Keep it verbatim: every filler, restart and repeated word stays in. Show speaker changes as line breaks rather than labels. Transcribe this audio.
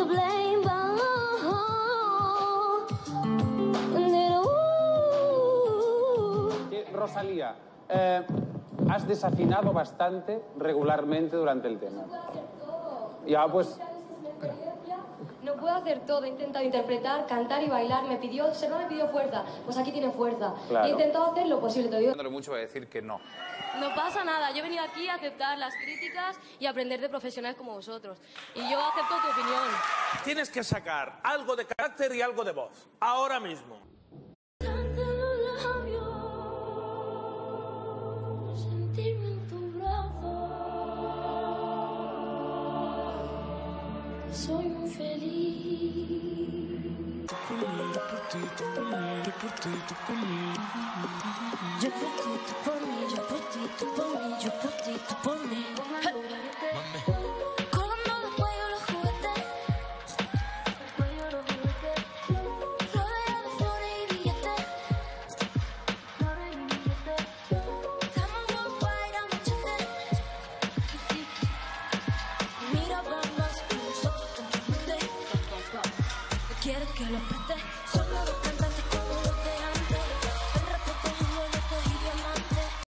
blame, but
Rosalía, eh, has desafinado bastante regularmente durante el tema. Ya, pues...
No puedo hacer todo, he intentado interpretar, cantar y bailar, me pidió, Selva me pidió fuerza, pues aquí tiene fuerza.
Claro.
He intentado hacer lo posible, te digo.
mucho va a decir que no.
No pasa nada, yo he venido aquí a aceptar las críticas y aprender de profesionales como vosotros. Y yo acepto tu opinión.
Tienes que sacar algo de carácter y algo de voz, ahora mismo.
Soy muy feliz. Yo por ti, tú por mí, yo por ti, tú por mí, yo por ti, tú por mí. Colgando del cuello los juguetes, rodeado de flores y billetes. Estamos muy guayra, machete. Mira, vamos, nosotros te entiendes. Quiero que lo preste, solo lo canta.